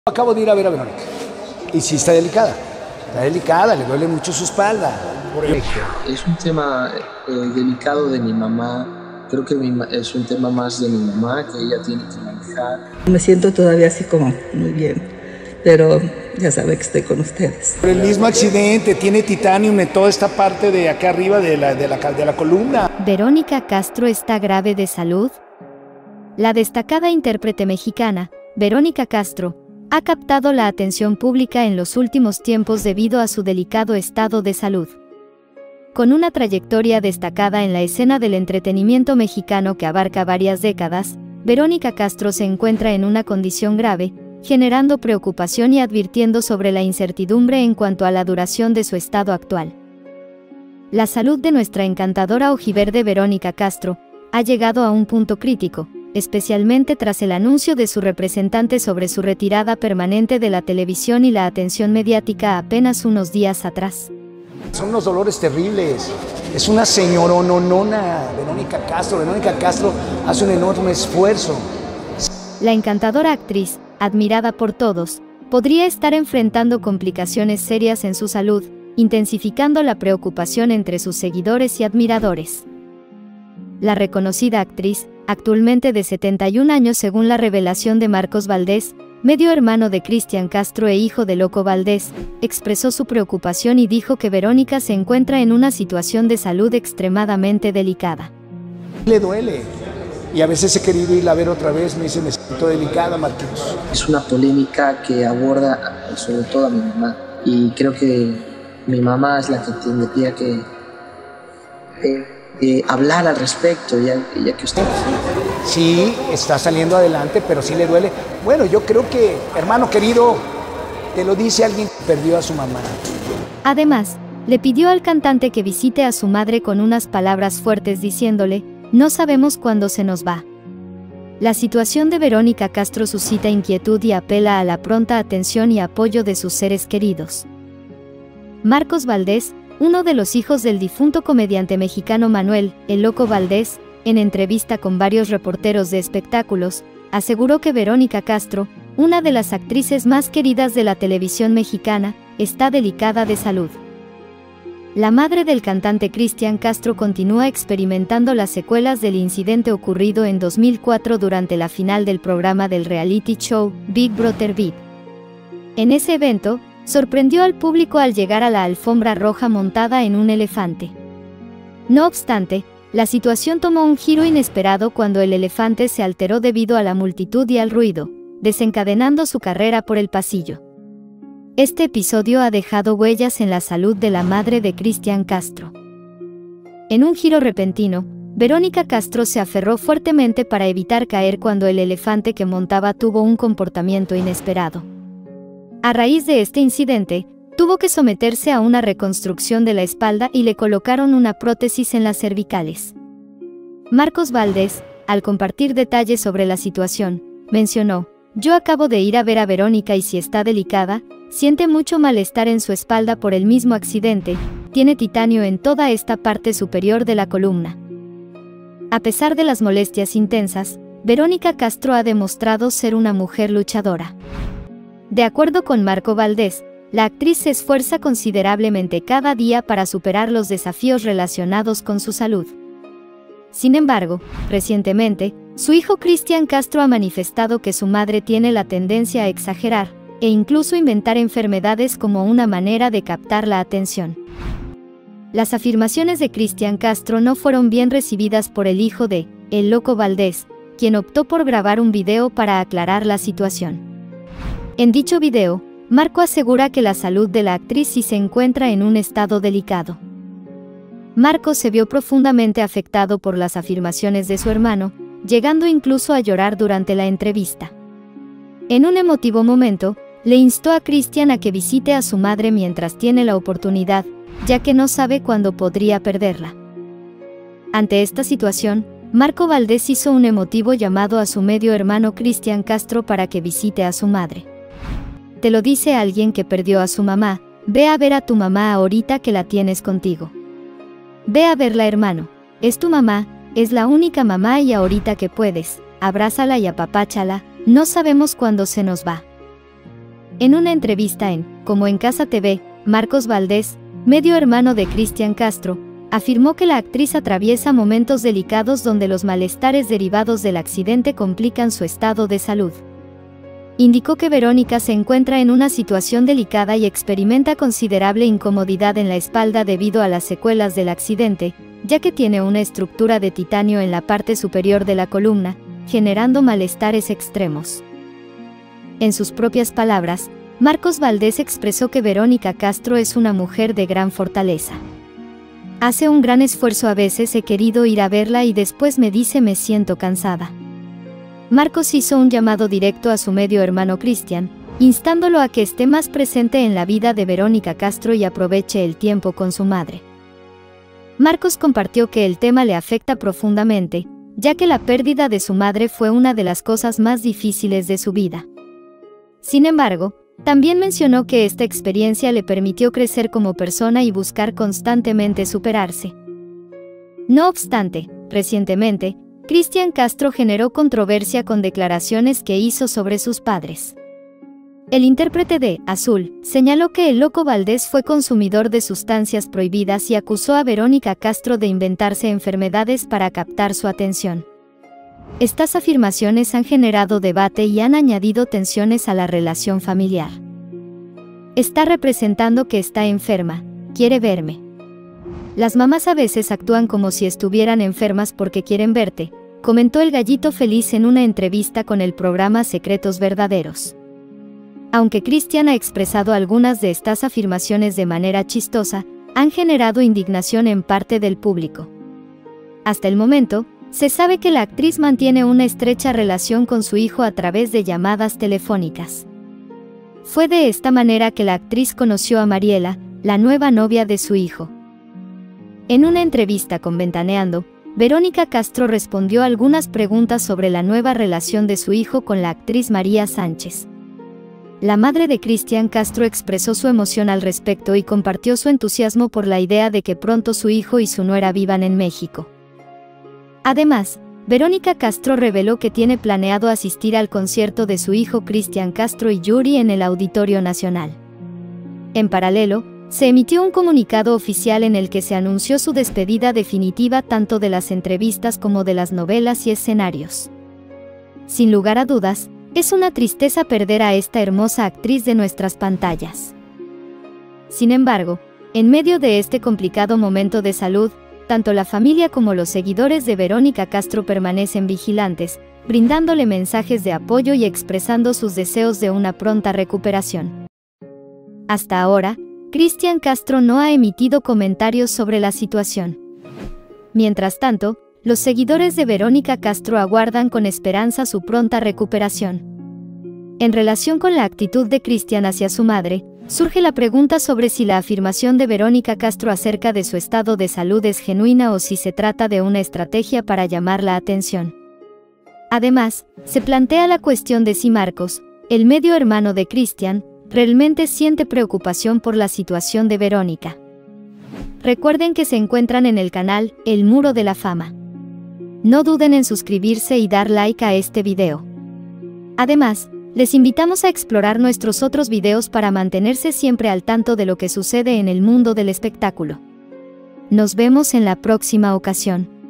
Acabo de ir a ver a Verónica y sí está delicada, le duele mucho su espalda. Es un tema delicado de mi mamá, creo que es un tema más de mi mamá que ella tiene que manejar. Me siento todavía así como muy bien, pero ya saben que estoy con ustedes. Por el mismo accidente, tiene titanium en toda esta parte de acá arriba de la columna. ¿Verónica Castro está grave de salud? La destacada intérprete mexicana, Verónica Castro, ha captado la atención pública en los últimos tiempos debido a su delicado estado de salud. Con una trayectoria destacada en la escena del entretenimiento mexicano que abarca varias décadas, Verónica Castro se encuentra en una condición grave, generando preocupación y advirtiendo sobre la incertidumbre en cuanto a la duración de su estado actual. La salud de nuestra encantadora ojiverde Verónica Castro ha llegado a un punto crítico, especialmente tras el anuncio de su representante sobre su retirada permanente de la televisión y la atención mediática apenas unos días atrás. Son unos dolores terribles. Es una señorononona, Verónica Castro. Verónica Castro hace un enorme esfuerzo. La encantadora actriz, admirada por todos, podría estar enfrentando complicaciones serias en su salud, intensificando la preocupación entre sus seguidores y admiradores. La reconocida actriz, actualmente de 71 años según la revelación de Marcos Valdés, medio hermano de Cristian Castro e hijo de Loco Valdés, expresó su preocupación y dijo que Verónica se encuentra en una situación de salud extremadamente delicada. Le duele. Y a veces he querido irla a ver otra vez, me dice, me siento delicada, Marquitos. Es una polémica que aborda sobre todo a mi mamá. Y creo que mi mamá es la que tendría que hablar al respecto, ya que usted... Sí, está saliendo adelante, pero sí le duele. Bueno, yo creo que, hermano querido, te lo dice alguien que perdió a su mamá. Además, le pidió al cantante que visite a su madre con unas palabras fuertes diciéndole, no sabemos cuándo se nos va. La situación de Verónica Castro suscita inquietud y apela a la pronta atención y apoyo de sus seres queridos. Marcos Valdés, uno de los hijos del difunto comediante mexicano Manuel, el Loco Valdés, en entrevista con varios reporteros de espectáculos, aseguró que Verónica Castro, una de las actrices más queridas de la televisión mexicana, está delicada de salud. La madre del cantante Cristian Castro continúa experimentando las secuelas del incidente ocurrido en 2004 durante la final del programa del reality show Big Brother VIP. En ese evento, sorprendió al público al llegar a la alfombra roja montada en un elefante. No obstante, la situación tomó un giro inesperado cuando el elefante se alteró debido a la multitud y al ruido, desencadenando su carrera por el pasillo. Este episodio ha dejado huellas en la salud de la madre de Cristian Castro. En un giro repentino, Verónica Castro se aferró fuertemente para evitar caer cuando el elefante que montaba tuvo un comportamiento inesperado. A raíz de este incidente, tuvo que someterse a una reconstrucción de la espalda y le colocaron una prótesis en las cervicales. Marcos Valdés, al compartir detalles sobre la situación, mencionó, yo acabo de ir a ver a Verónica y si está delicada, siente mucho malestar en su espalda por el mismo accidente, tiene titanio en toda esta parte superior de la columna. A pesar de las molestias intensas, Verónica Castro ha demostrado ser una mujer luchadora. De acuerdo con Marco Valdés, la actriz se esfuerza considerablemente cada día para superar los desafíos relacionados con su salud. Sin embargo, recientemente, su hijo Cristian Castro ha manifestado que su madre tiene la tendencia a exagerar, e incluso inventar enfermedades como una manera de captar la atención. Las afirmaciones de Cristian Castro no fueron bien recibidas por el hijo de El Loco Valdés, quien optó por grabar un video para aclarar la situación. En dicho video, Marco asegura que la salud de la actriz sí se encuentra en un estado delicado. Marco se vio profundamente afectado por las afirmaciones de su hermano, llegando incluso a llorar durante la entrevista. En un emotivo momento, le instó a Cristian a que visite a su madre mientras tiene la oportunidad, ya que no sabe cuándo podría perderla. Ante esta situación, Marco Valdés hizo un emotivo llamado a su medio hermano Cristian Castro para que visite a su madre. Te lo dice alguien que perdió a su mamá, ve a ver a tu mamá ahorita que la tienes contigo. Ve a verla, hermano, es tu mamá, es la única mamá y ahorita que puedes, abrázala y apapáchala, no sabemos cuándo se nos va. En una entrevista en Como en Casa TV, Marcos Valdés, medio hermano de Cristian Castro, afirmó que la actriz atraviesa momentos delicados donde los malestares derivados del accidente complican su estado de salud. Indicó que Verónica se encuentra en una situación delicada y experimenta considerable incomodidad en la espalda debido a las secuelas del accidente, ya que tiene una estructura de titanio en la parte superior de la columna, generando malestares extremos. En sus propias palabras, Marcos Valdés expresó que Verónica Castro es una mujer de gran fortaleza. Hace un gran esfuerzo, a veces he querido ir a verla y después me dice me siento cansada. Marcos hizo un llamado directo a su medio hermano Cristian, instándolo a que esté más presente en la vida de Verónica Castro y aproveche el tiempo con su madre. Marcos compartió que el tema le afecta profundamente, ya que la pérdida de su madre fue una de las cosas más difíciles de su vida. Sin embargo, también mencionó que esta experiencia le permitió crecer como persona y buscar constantemente superarse. No obstante, recientemente, Cristian Castro generó controversia con declaraciones que hizo sobre sus padres. El intérprete de Azul señaló que el Loco Valdés fue consumidor de sustancias prohibidas y acusó a Verónica Castro de inventarse enfermedades para captar su atención. Estas afirmaciones han generado debate y han añadido tensiones a la relación familiar. Está representando que está enferma, quiere verme. Las mamás a veces actúan como si estuvieran enfermas porque quieren verte, comentó el Gallito Feliz en una entrevista con el programa Secretos Verdaderos. Aunque Cristian ha expresado algunas de estas afirmaciones de manera chistosa, han generado indignación en parte del público. Hasta el momento, se sabe que la actriz mantiene una estrecha relación con su hijo a través de llamadas telefónicas. Fue de esta manera que la actriz conoció a Mariela, la nueva novia de su hijo. En una entrevista con Ventaneando, Verónica Castro respondió algunas preguntas sobre la nueva relación de su hijo con la actriz María Sánchez. La madre de Cristian Castro expresó su emoción al respecto y compartió su entusiasmo por la idea de que pronto su hijo y su nuera vivan en México. Además, Verónica Castro reveló que tiene planeado asistir al concierto de su hijo Cristian Castro y Yuri en el Auditorio Nacional. En paralelo, se emitió un comunicado oficial en el que se anunció su despedida definitiva tanto de las entrevistas como de las novelas y escenarios. Sin lugar a dudas, es una tristeza perder a esta hermosa actriz de nuestras pantallas. Sin embargo, en medio de este complicado momento de salud, tanto la familia como los seguidores de Verónica Castro permanecen vigilantes, brindándole mensajes de apoyo y expresando sus deseos de una pronta recuperación. Hasta ahora, Cristian Castro no ha emitido comentarios sobre la situación. Mientras tanto, los seguidores de Verónica Castro aguardan con esperanza su pronta recuperación. En relación con la actitud de Cristian hacia su madre, surge la pregunta sobre si la afirmación de Verónica Castro acerca de su estado de salud es genuina o si se trata de una estrategia para llamar la atención. Además, se plantea la cuestión de si Marcos, el medio hermano de Cristian, realmente siente preocupación por la situación de Verónica. Recuerden que se encuentran en el canal El Muro de la Fama. No duden en suscribirse y dar like a este video. Además, les invitamos a explorar nuestros otros videos para mantenerse siempre al tanto de lo que sucede en el mundo del espectáculo. Nos vemos en la próxima ocasión.